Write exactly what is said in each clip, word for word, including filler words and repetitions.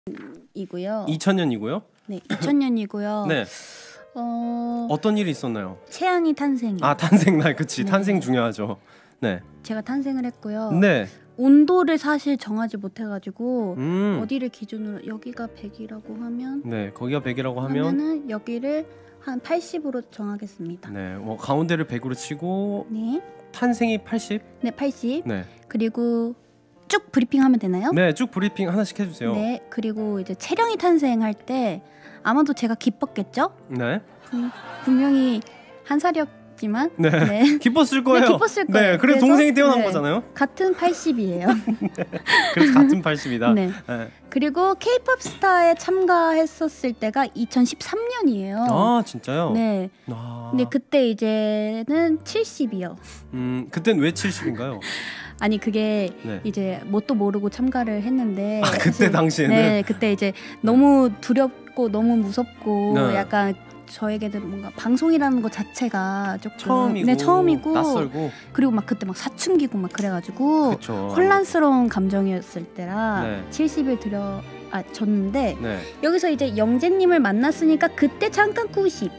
이고요. 이천 년이고요? 네, 이천 년이고요. 네. 어... 어떤 일이 있었나요? 채연이 탄생이. 아, 탄생 날 그치. 네. 탄생 중요하죠. 네. 제가 탄생을 했고요. 네. 온도를 사실 정하지 못해가지고 음. 어디를 기준으로 여기가 백이라고 하면 네, 거기가 백이라고 하면 하면은 여기를 한 팔십으로 정하겠습니다. 네, 뭐 가운데를 백으로 치고 네. 탄생이 팔십? 네, 팔십. 네. 그리고 쭉 브리핑하면 되나요? 네, 쭉 브리핑 하나씩 해주세요. 네. 그리고 이제 채령이 탄생할 때 아마도 제가 기뻤겠죠? 네. 음, 분명히 한 살이었지만 네. 네. 기뻤을 거예요. 네, 기뻤을 거예요. 네, 그래서 그래서, 동생이 태어난 네. 거잖아요. 같은 팔십이에요. 그래서 같은 팔십이다. 네. 네. 그리고 K-팝 스타에 참가했었을 때가 이천십삼 년이에요. 아, 진짜요? 네. 아. 근데 그때 이제는 칠십이요. 음, 그땐 왜 칠십인가요? 아니 그게 네. 이제 뭣도 모르고 참가를 했는데 아, 그때 사실, 당시에는? 네, 그때 이제 너무 두렵고 너무 무섭고 네. 약간 저에게는 뭔가 방송이라는 것 자체가 조금 처음이고, 네, 처음이고 낯설고. 그리고 막 그때 막 사춘기고 막 그래가지고 그쵸. 혼란스러운 감정이었을 때라 네. 칠십일 들여 아 줬는데 네. 여기서 이제 영재님을 만났으니까 그때 잠깐 구십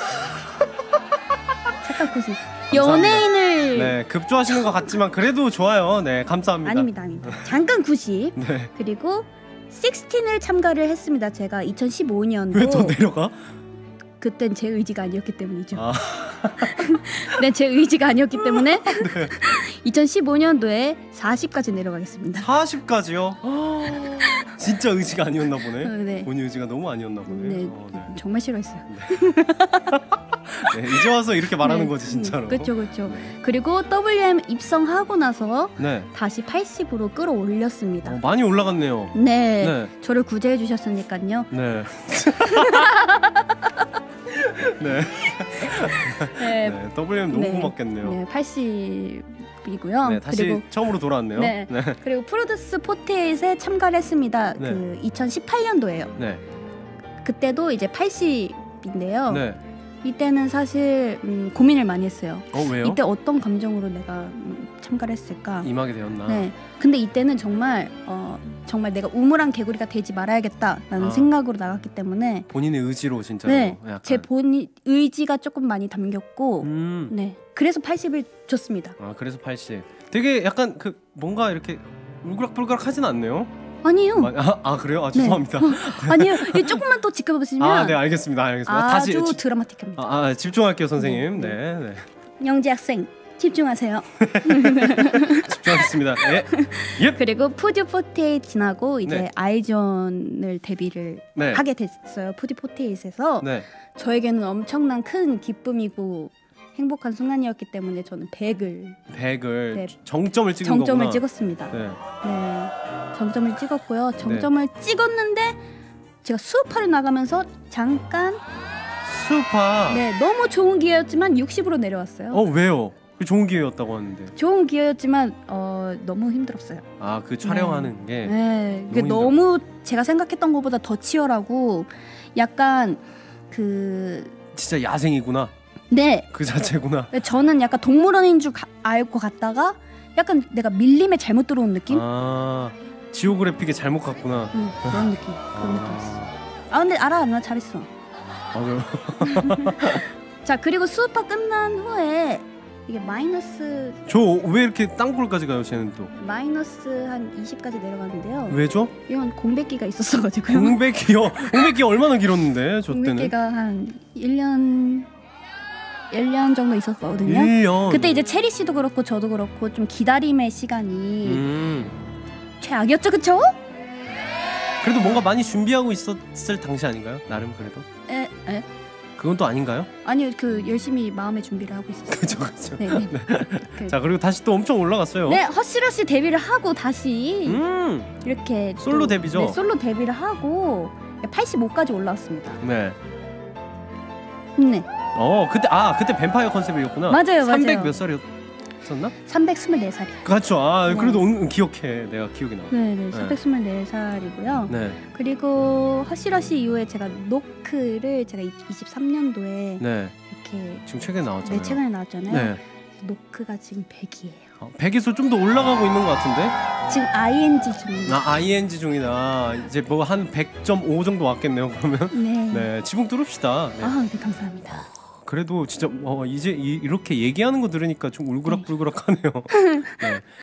잠깐 구십 연예인을 네, 급조하시는 것 같지만 그래도 좋아요. 네, 감사합니다. 아닙니다, 아닙니다. 잠깐 구십. 네. 그리고 십육을 참가를 했습니다. 제가 이천십오 년도. 왜 더 내려가? 그땐 제 의지가 아니었기 때문이죠. 아. 네, 제 의지가 아니었기 때문에 네. 이천십오 년도에 사십까지 내려가겠습니다. 사십까지요? 진짜 의지가 아니었나 보네. 네. 본인 의지가 너무 아니었나 보네. 네, 어, 네. 정말 싫어했어요. 네, 이제 와서 이렇게 말하는 네. 거지 진짜로. 그렇죠, 그렇죠. 네. 그리고 더블유엠 입성하고 나서 네. 다시 팔십으로 끌어올렸습니다. 어, 많이 올라갔네요. 네, 네. 저를 구제해 주셨으니까요. 네. 네. 네, 네. 더블유엠 너무 네. 고맙겠네요. 네, 팔십이고요. 네, 다시 그리고 처음으로 돌아왔네요. 네. 네. 그리고 프로듀스 포티에잇에 참가를 했습니다. 네. 그 이천십팔 년도예요. 네. 그때도 이제 팔십인데요. 네. 이때는 사실 음, 고민을 많이 했어요. 어, 왜요? 이때 어떤 감정으로 내가 음, 참가를 했을까? 임하게 되었나? 네. 근데 이때는 정말 어, 정말 내가 우물한 개구리가 되지 말아야겠다라는 아. 생각으로 나갔기 때문에 본인의 의지로 진짜로. 네. 약간. 제 본인 의지가 조금 많이 담겼고 음. 네. 그래서 팔십을 줬습니다. 아, 그래서 팔십. 되게 약간 그 뭔가 이렇게 울그락불그락 하진 않네요. 아니요. 많이- 아, 아 그래요? 아, 죄송합니다. 아니요. 이 조금만 더 지켜보시면 아, 네, 알겠습니다. 알겠습니다. 아주 다시 지- 드라마틱합니다. 아, 아, 집중할게요, 선생님. 네, 네, 네. 영재 학생 집중하세요. 집중하겠습니다. 예. 예. 그리고 푸듀포티에잇 지나고 이제 네. 아이존을 데뷔를 네. 하게 됐어요. 푸듀포티에잇에서 네. 저에게는 엄청난 큰 기쁨이고 행복한 순간이었기 때문에 저는 백을 백을 네. 정점을 찍은 정점을 거구나. 찍었습니다. 네. 네, 정점을 찍었고요. 정점을 찍었는데 제가 수우파를 나가면서 잠깐 수파. 네 너무 좋은 기회였지만 육십으로 내려왔어요. 어, 왜요? 그 좋은 기회였다고 하는데. 좋은 기회였지만 어, 너무 힘들었어요. 아, 그 촬영하는 게. 네, 그게 너무 너무 제가 생각했던 것보다 더 치열하고 약간 그 진짜 야생이구나. 네, 그 자체구나. 저는 약간 동물원인 줄 가, 알고 갔다가 약간 내가 밀림에 잘못 들어온 느낌? 아, 지오그래픽에 잘못 갔구나. 응, 그런 느낌. 그런 느낌이었어. 아 근데 알아, 나 잘했어. 맞아요. 자 그리고 수우파 끝난 후에 이게 마이너스 저 왜 이렇게 땅굴까지 가요, 쟤는 또? 마이너스 한 이십까지 내려갔는데요. 왜죠? 이건 공백기가 있었어가지고요. 공백기요. 공백기 얼마나 길었는데, 저 때는? 공백기가 한 일 년 일 년 정도 있었거든요. 일 년. 그때 이제 체리 씨도 그렇고 저도 그렇고 좀 기다림의 시간이 음. 최악이었죠, 그쵸? 그래도 뭔가 많이 준비하고 있었을 당시 아닌가요? 나름 그래도? 에, 에. 그건 또 아닌가요? 아니요, 그 열심히 마음의 준비를 하고 있었어요. 그죠, 그죠. 네, 네. 그, 자, 그리고 다시 또 엄청 올라갔어요. 네, 허쉬러쉬 데뷔를 하고 다시 음. 이렇게 솔로 또, 데뷔죠? 네, 솔로 데뷔를 하고 팔십오까지 올라왔습니다. 네. 네, 어, 그때 아, 그때 뱀파이어 컨셉이었구나. 맞아요, 삼백 맞아요. 몇 살이었었나? 삼백이십사 살. 그렇죠. 아, 네. 그래도 응, 기억해. 내가 기억이 나. 네, 네, 삼백이십사 살이고요. 네. 그리고 허쉬러쉬 이후에 제가 노크를 제가 이십삼 년도에 네. 이렇게 지금 최근에 나왔잖아요. 네, 최근에 나왔잖아요. 네. 노크가 지금 백이에요. 어, 백에서 좀 더 올라가고 있는 것 같은데? 지금 아이엔지 중입니다. 아, 아이엔지 중이다. 이제 뭐 한 백 점 오 정도 왔겠네요. 그러면 네. 네, 지붕 뚫읍시다. 네. 아, 네, 감사합니다. 그래도 진짜 어, 이제 이, 이렇게 얘기하는 거 들으니까 좀 울그락불그락하네요. 네.